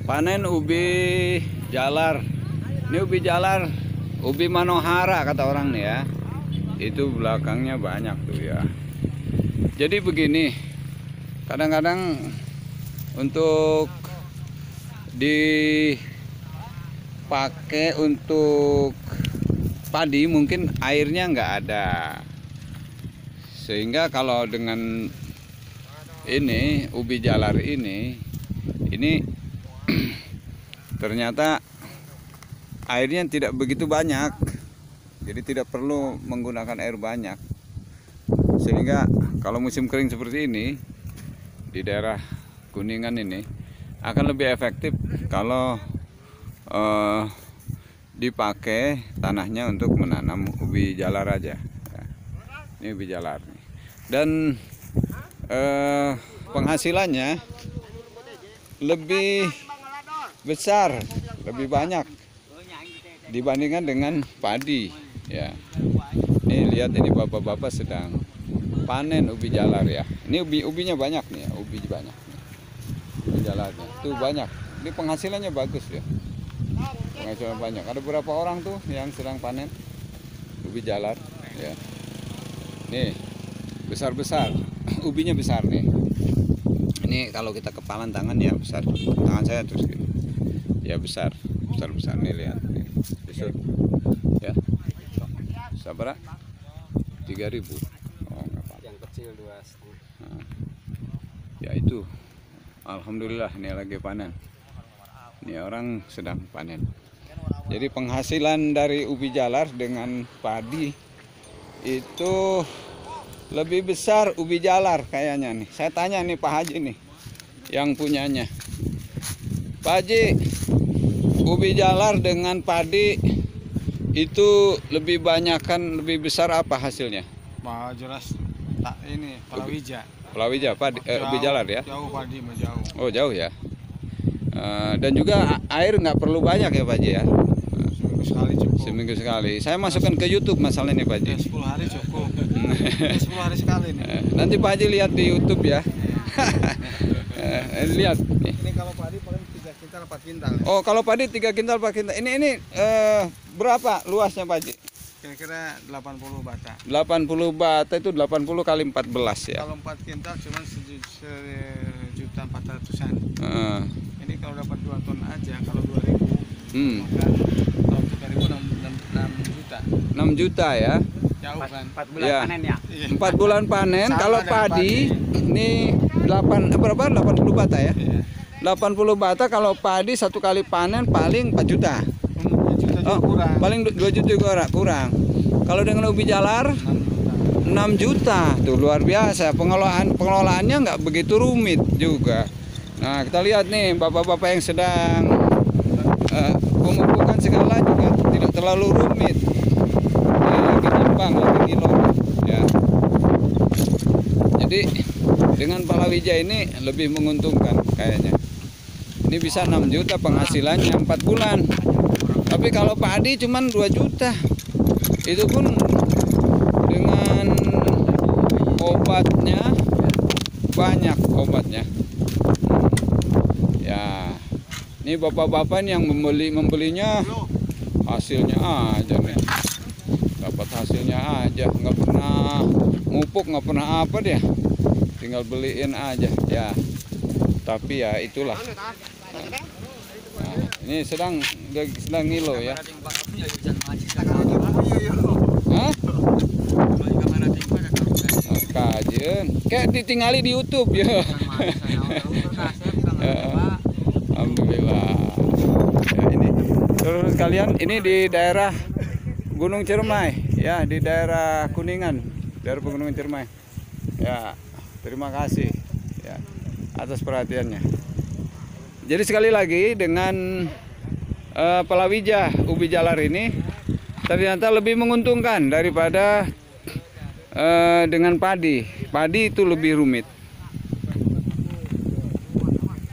Panen ubi jalar. Ini ubi jalar, ubi manohara kata orang nih ya. Itu belakangnya banyak tuh ya. Jadi begini, kadang-kadang untuk dipakai untuk padi mungkin airnya nggak ada, sehingga kalau dengan ini ubi jalar ini ternyata airnya tidak begitu banyak, jadi tidak perlu menggunakan air banyak, sehingga kalau musim kering seperti ini di daerah Kuningan ini akan lebih efektif kalau dipakai tanahnya untuk menanam ubi jalar aja. Ini ubi jalar nih. Dan penghasilannya lebih besar, lebih banyak dibandingkan dengan padi ya. Ini lihat, ini bapak-bapak sedang panen ubi jalar ya. Ini ubinya banyak nih ya, ubi banyak. Ubi jalarnya tuh banyak. Ini penghasilannya bagus ya. Penghasilan banyak. Ada beberapa orang tuh yang sedang panen ubi jalar ya. Nih besar-besar, ubinya besar nih. Ini kalau kita kepalan tangan ya besar, tangan saya terus gitu. Ya besar nih, lihat nih. Besar ya. Sabar 3.000. Oh, enggak apa-apa. Yang kecil 2,5. Nah, ya itu. Alhamdulillah ini lagi panen. Ini orang sedang panen. Jadi penghasilan dari ubi jalar dengan padi itu lebih besar ubi jalar kayaknya nih. Saya tanya nih Pak Haji nih yang punyanya. Pak Haji, ubi jalar dengan padi itu lebih lebih besar apa hasilnya? Bah, jelas tak ini palawija. Palawija, ubi jalar ya? Jauh padi mah jauh. Oh jauh ya. Dan juga air nggak perlu banyak ya Pak Haji ya? Seminggu sekali cukup. Seminggu sekali. Saya masukkan ke YouTube masalah ini Pak Haji. 10 hari cukup. 10 hari sekali nih. Nanti Pak Haji lihat di YouTube ya. Lihat nih. Ini kalau padi paling 3 kintal 4 kintal. Ya. Oh, kalau padi 3 kintal 4 kintal. Ini berapa luasnya Pak Haji? Kira-kira 80 bata. 80 bata itu 80 kali 14 ya. Kalau 4 kintal cuma 1.400.000-an. Ini kalau dapat 2 ton aja, kalau 2.000 maka kalau 3.000 6 juta. 6 juta ya. Jauh kan? 4 bulan Ya. panen ya. 4 bulan panen. Sama Kalau dengan padi ini 80 bata ya. Iya. 80 bata, kalau padi satu kali panen paling 4 juta. 4 juta juga kurang. Paling 2 juta kurang. Kalau dengan ubi jalar 6 juta. Tuh luar biasa. Pengelolaannya nggak begitu rumit juga. Nah, kita lihat nih bapak-bapak yang sedang mengumpulkan segala juga tidak terlalu rumit. Lagi timbang, lagi kilo ya. Jadi dengan palawija ini lebih menguntungkan kayaknya. Ini bisa 6 juta penghasilannya 4 bulan. Tapi kalau padi cuman 2 juta. Itu pun dengan obatnya banyak obatnya. Ya. Ini bapak-bapak yang membelinya hasilnya aja nih. Dapat hasilnya aja, nggak pernah mupuk, nggak pernah apa dia. Tinggal beliin aja ya. Tapi ya itulah. Nah, ini sedang ngilo ya. Hah? Kajian. Kayak ditinggali di YouTube ya. Alhamdulillah. Ya, ini terus kalian ini di daerah Gunung Ciremai ya, di daerah Kuningan, daerah Pegunungan Ciremai. Ya, terima kasih ya atas perhatiannya. Jadi sekali lagi dengan palawija ubi jalar ini ternyata lebih menguntungkan daripada dengan padi. Padi itu lebih rumit.